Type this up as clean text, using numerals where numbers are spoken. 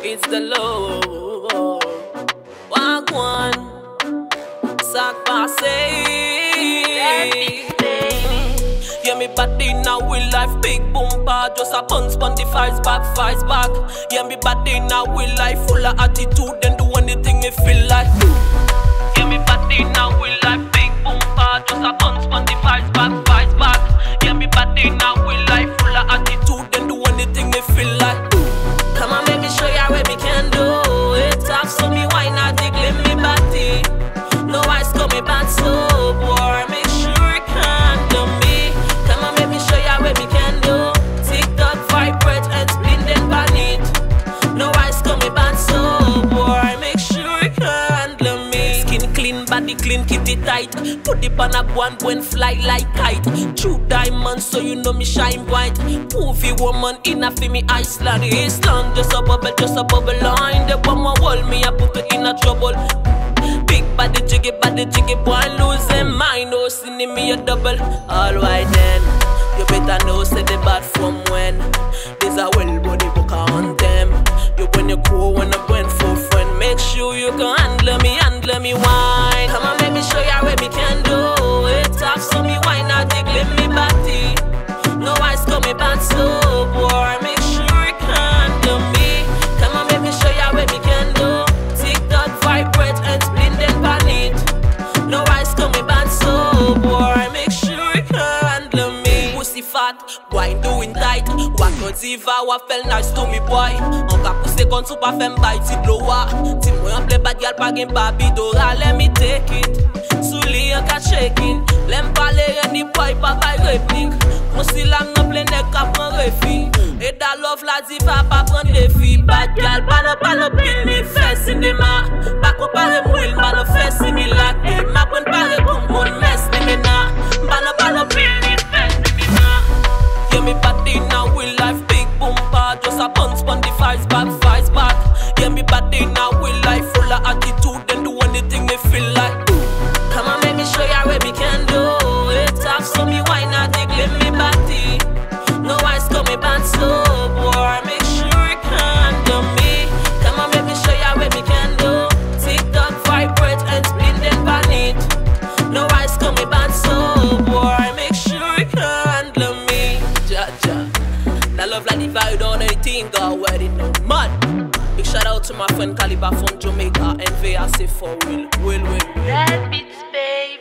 It's the low. Walk one, sack passé. Yeah, me body now will life big bumper. Just a bounce pon the fires back. Yeah, me body now will life full of attitude. Then do anything me feel like. Yeah, me body now will life big bumper. Just a bounce pon the fires back. Yeah, me body now will life full of attitude. Then do anything me feel like. Come on, baby, show ya what me can do. It's tough, so me why not tickling me body? No ice coming back so boy. Make sure you can do me. Come on, baby, show ya what me can do. Tick tock, vibrate and spin then pan it. No ice coming back so boy. Make sure you can do me. Skin clean, body clean, keep it tight. Put it on a one when fly like kite. True diamond, so you know me shine bright. Poofy woman in a fi me Iceland, Eastland. Just a bubble line. The one more hold me, I put it in a trouble. Big body jiggy, boy losing mind. No sending me a double. Alright then, you better know say the bad from when. There's a well body book on them. You when you cool when I'm going for friend. Make sure you can handle me wine. Come on, baby, show ya what me can do. It's tough, so me wine not tickling me body. No ice coming back so boy. Make sure you can do me. Come on, baby, show ya what me can do. Tick tock, vibrate and spin then pan it. No ice coming back so boy. Make sure you can do me. Pussy fat, wine doing tight. What not diva, what felt nice to me boy. On ka pousse kon sou pa fem bay ti blowa. Ti mwen play bad girl pa gen Barbie Dora. Let me take it. Souli yon ka shake it. Lem pale any boy pa bay replique. Mon si lam nan ple nek ka pran refi. E da love la diva pa pran defi. Bad girl pa no pil ni fe cinema. Pa kompare mwil pa no fe similar. Ma pren pare pou moun mes ni mena. Pa no pil ni fe cinema. Yeah, me body now will life big bumper. Just a bounce pon the fires back. Yeah, me body now will life full of attitude. Then do anything me feel like. Come on, baby, show ya what me can do. It's tough, so me why not tickling me body? No ice coming back so boy. Make sure you can do me. Come on, baby, show ya what me can do. Tick tock, vibrate and spin then pan it. No ice coming back so boy. Make sure you can do me. Ja. That love like the vibe on anything, God, where it no mad. Big shout out to my friend Caliber from Jamaica. NV I say for will. That beats, babe.